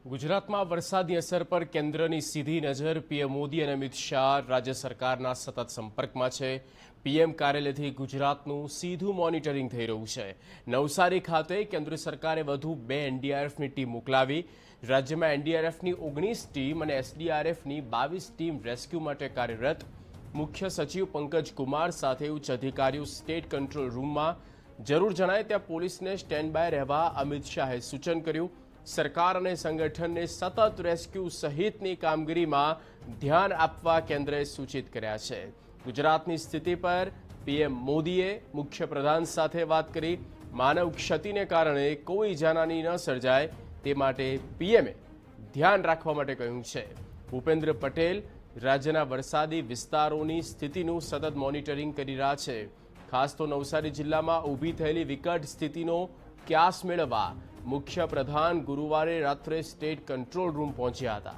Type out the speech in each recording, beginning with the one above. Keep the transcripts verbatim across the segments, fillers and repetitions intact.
ગુજરાતમાં વરસાદની અસર પર કેન્દ્રની સીધી નજર પીએમ મોદી અને અમિત શાહ રાજ્ય સરકારના સતત સંપર્કમાં છે। પીએમ કાર્યાલયથી ગુજરાતનું સીધું મોનિટરિંગ થઈ રહ્યું છે। નવસારી ખાતે કેન્દ્ર સરકારે વધુ બે એનડીઆરએફની ટીમ મોકલાવી। રાજ્યમાં એનડીઆરએફની ઓગણીસ ટીમ અને એસડીઆરએફની બાવીસ ટીમ રેસ્ક્યુ માટે કાર્યરત। મુખ્ય સચિવ પંકજ કુમાર સાથે ઉચ્ચ અધિકારીઓ સ્ટેટ કંટ્રોલ રૂમમાં। જરૂર જણાય ત્યાં પોલીસને સ્ટેન્ડ બાય રહેવા અમિત શાહે સૂચન કર્યું। સરકાર અને સંગઠનને સતત રેસ્ક્યુ સહિતની કામગીરીમાં ધ્યાન આપવા કેન્દ્રએ સૂચિત કર્યા છે। ગુજરાતની સ્થિતિ પર પીએમ મોદીએ મુખ્ય પ્રધાન સાથે વાત કરી। માનવ ક્ષતિને કારણે કોઈ જાનહાનિ ન સર્જાય તે માટે પીએમએ ધ્યાન રાખવા માટે કહ્યું છે। ભૂપેન્દ્ર પટેલ રાજ્યના વરસાદી વિસ્તારોની સ્થિતિનું સતત મોનિટરિંગ કરી રહ્યા છે। ખાસ તો નવસારી જિલ્લામાં ઊભી થયેલી વિકટ સ્થિતિનો ક્યાસ મેળવવા મુખ્ય પ્રધાન ગુરુવારે રાત્રે સ્ટેટ કંટ્રોલ રૂમ પહોંચ્યા હતા।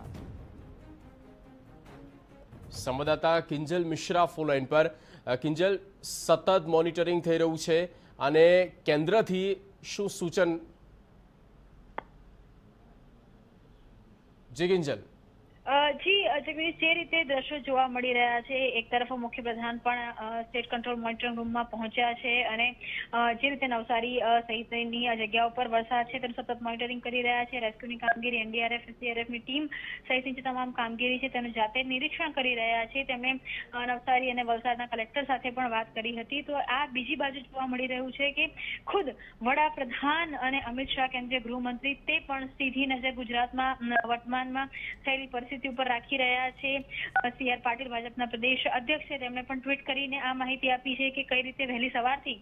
સંવાદદાતા કિંજલ મિશ્રા ફોન લાઈન પર। કિંજલ, સતત મોનિટરિંગ થઈ રહ્યું છે અને કેન્દ્રથી શું સૂચન? જી કિંજલ। જી જગદીશ, જે રીતે દ્રશ્યો જોવા મળી રહ્યા છે, એક તરફ મુખ્યપ્રધાન પણ સ્ટેટ કંટ્રોલ મોનિટરિંગ રૂમમાં પહોંચ્યા છે અને જે રીતે નવસારી સહિતની જગ્યાઓ પર વરસાદ છે તેનું સતત મોનિટરિંગ કરી રહ્યા છે। રેસ્ક્યુની કામગીરી, એનડીઆરએફ એસડીઆરએફની ટીમ સહિતની જે તમામ કામગીરી છે તેનું જાતે નિરીક્ષણ કરી રહ્યા છે। તેમણે નવસારી અને વલસાડના કલેક્ટર સાથે પણ વાત કરી હતી। તો આ બીજી બાજુ જોવા મળી રહ્યું છે કે ખુદ વડાપ્રધાન અને અમિત શાહ, કેન્દ્રીય ગૃહમંત્રી, તે પણ સીધી નજર ગુજરાતમાં વર્તમાનમાં થયેલી પરિસ્થિતિ ઉપર રાખી રહ્યા છે। સી આર પાટીલ, ભાજપના પ્રદેશ અધ્યક્ષ છે, તેમણે પણ ટ્વીટ કરીને આ માહિતી આપી છે કે કઈ રીતે વહેલી સવારથી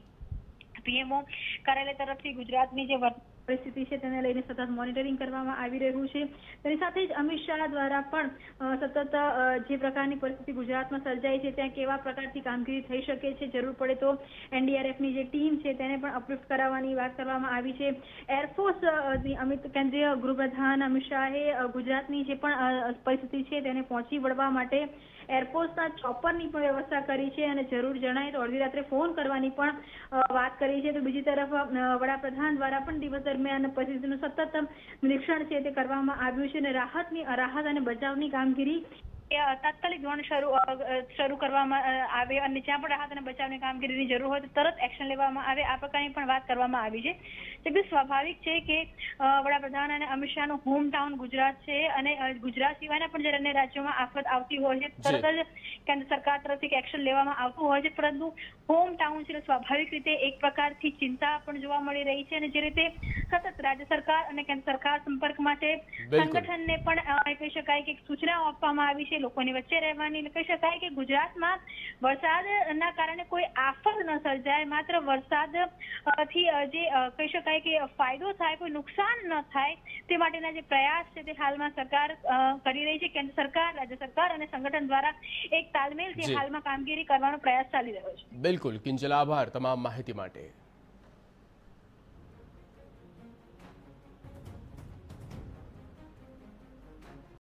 પીએમઓ કાર્યાલય તરફથી ગુજરાતની જે પરિસ્થિતિ છે તેને લઈને સતત મોનિટરિંગ કરવામાં આવી રહ્યું છે। તેની સાથે જ અમિત શાહ દ્વારા પણ સતત જે પ્રકારની પરિસ્થિતિ ગુજરાતમાં સર્જાઈ છે ત્યાં કેવા પ્રકારથી કામગીરી થઈ શકે છે, જરૂર પડે તો એનડીઆરએફની જે ટીમ છે તેને પણ અપલિફ્ટ કરાવવાની વાત કરવામાં આવી છે। એરફોર્સ અમિત કેન્દ્રીય ગૃહપ્રધાન અમિત શાહે ગુજરાતની જે પણ પરિસ્થિતિ છે તેને પહોંચી વળવા માટે એરફોર્સના ચોપરની પણ વ્યવસ્થા કરી છે અને જરૂર જણાય તો અડધી રાત્રે ફોન કરવાની પણ વાત કરી છે। તો બીજી તરફ વડાપ્રધાન દ્વારા પણ દિવસ દરમિયાન પરિસ્થિતિનું સતત નિરીક્ષણ છે તે કરવામાં આવ્યું છે અને રાહતની રાહત અને બચાવની કામગીરી તાત્કાલિક ધોરણે શરૂ શરૂ કરવામાં આવે અને જ્યાં પણ રાહત અને બચાવની કામગીરીની જરૂર હોય તો તરત એક્શન લેવામાં આવે, આ પ્રકારની પણ વાત કરવામાં આવી છે। એટલે સ્વાભાવિક છે કે વડાપ્રધાન અને અમિત શાહનું હોમ ટાઉન ગુજરાત છે અને ગુજરાત સિવાયના પણ જ્યારે અન્ય રાજ્યોમાં આફત આવતી હોય છે તરત જ કેન્દ્ર સરકાર તરફથી એક્શન લેવામાં આવતું હોય છે, પરંતુ હોમ ટાઉન છે સ્વાભાવિક રીતે એક પ્રકારથી ચિંતા પણ જોવા મળી રહી છે અને જે રીતે સતત રાજ્ય સરકાર અને કેન્દ્ર સરકાર સંપર્કમાં છે, સંગઠનને પણ કહી શકાય કે સૂચનાઓ આપવામાં આવી છે લોકોની વચ્ચે રહેવાની। કહી શકાય કે ગુજરાતમાં વરસાદના કારણે કોઈ આફત ન સર્જાય, માત્ર વરસાદ થી જે કહી શકાય કે ફાયદો થાય, કોઈ નુકસાન ન થાય તે માટેના જે પ્રયાસ છે તે હાલમાં સરકાર કરી રહી છે। કેન્દ્ર સરકાર, રાજ્ય સરકાર અને સંગઠન દ્વારા એક તાલમેલથી હાલમાં કામગીરી કરવાનો પ્રયાસ ચાલી રહ્યો છે। બિલકુલ કિંજલ, આભાર તમામ માહિતી માટે।